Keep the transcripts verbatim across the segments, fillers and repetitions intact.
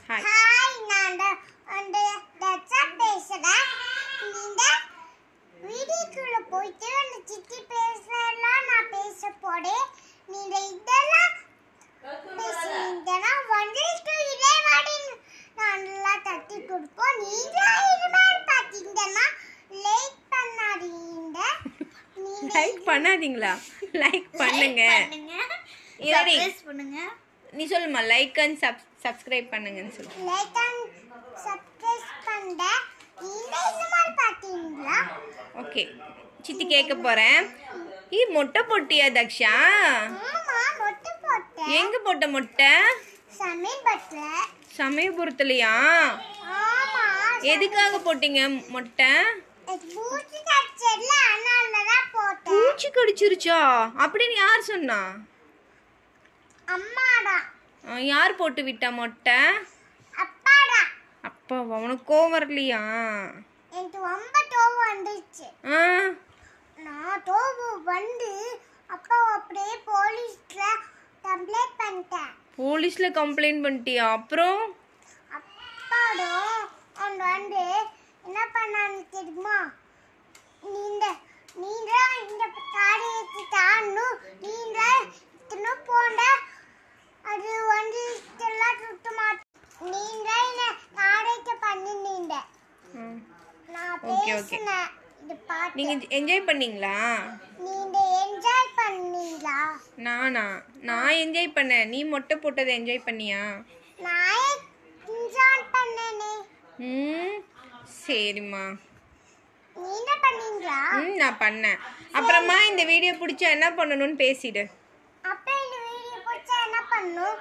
Hi hi நான் அந்த தச்சா பேசுறேன். இந்த வீடியோக்குள்ள போயிட்டு அந்த சித்தி பேசலாம் நான் பேச போறேன். நீங்க இதெல்லாம் பேசுனீங்கன்னா உங்களுக்கு இதே மாதிரி நல்லா தட்டி கொடுப்போம். நீங்க இது மாதிரி பாத்தீங்கன்னா லைக் பண்ணாதீங்க. லைக் பண்ணாதீங்களா? லைக் பண்ணுங்க. சப்ஸ்கிரைப் பண்ணுங்க. நீ சொல்லுமா லைக் அண்ட் சப்ஸ்கிரைப் பண்ணுங்கன்னு சொல்லு. லைக் அண்ட் சப்ஸ்கிரைப் பண்ணுங்க. நீங்க இந்த மாதிரி பாத்தீங்களா? ஓகே சித்தி கேட்க போறேன். ஈ மொட்டை போட்டியா தக்ஷா? ஆமா மொட்டை போட்டேன். எங்க போட்ட மொட்டை? சமீபத்துல. சமயபுரத்துலயா? ஆமா. எதுக்காக போட்டீங்க மொட்டை? பூச்சி கடிச்சதுல அதனால தான் போட்டேன். பூச்சி கடிச்சிருச்சா? அப்படின்னு யார் சொன்னா? அம்மாடா. யார் போட்டு விட்டா மொட்டை? அப்பாடா. அப்பா உனக்கு கோவம் வரலையா? எனக்கு ரொம்ப கோவம் வந்துச்சு. ஆ நான் கோவம் வந்து அப்பா அப்படியே போலீஸ்ல கம்ப்ளைண்ட் பண்ணிட்டேன். போலீஸ்ல கம்ப்ளைண்ட் பண்ணிட்டியா? அப்புறம் அப்பாடும் அவங்க வந்து என்ன பண்ணான்னு தெரியுமா? நீங்க நீங்க இந்த காரியத்தை தாண்டும் நீங்க இத்தனை போண்ட அது வந்து இதெல்லாம் சுத்த மாட்டேன். நீங்க இந்த காரியத்தை பண்ணினீங்க. நான் பேசினேன். இது பாட்டு நீங்க என்ஜாய் பண்ணீங்களா? நீங்க என்ஜாய் பண்ணீங்களா? நானா? நான் என்ஜாய் பண்ணேன். நீ மொட்டை போட்டதை என்ஜாய் பண்ணியா? நான் என்ஜாய் பண்ணேனே. ம் சரிம்மா. நீங்க பண்ணீங்களா? ம் நான் பண்ணேன். அப்புறமா இந்த வீடியோ பிடிச்சா என்ன பண்ணணும்னு பேசிடு. அப்ப இந்த வீடியோ பிடிச்சா என்ன பண்ணணும்?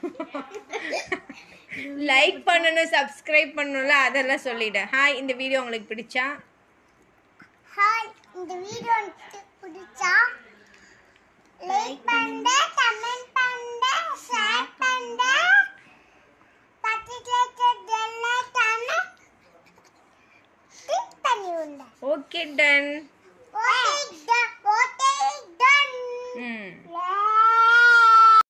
லைக் பண்ணணும், சப்ஸ்கிரைப் பண்ணணும்ல அதெல்லாம் சொல்லிடு. ஹாய் இந்த வீடியோ உங்களுக்கு பிடிச்சா? ஹாய் இந்த வீடியோ உங்களுக்கு பிடிச்சா லைக் பண்ணுங்க, கமெண்ட் பண்ணுங்க, ஷேர் பண்ணுங்க, பக்கத்துல இருக்க பெல் ஐகானை கிளிக் பண்ணி விடுங்க. Okay done. Okay done. Okay done. ம்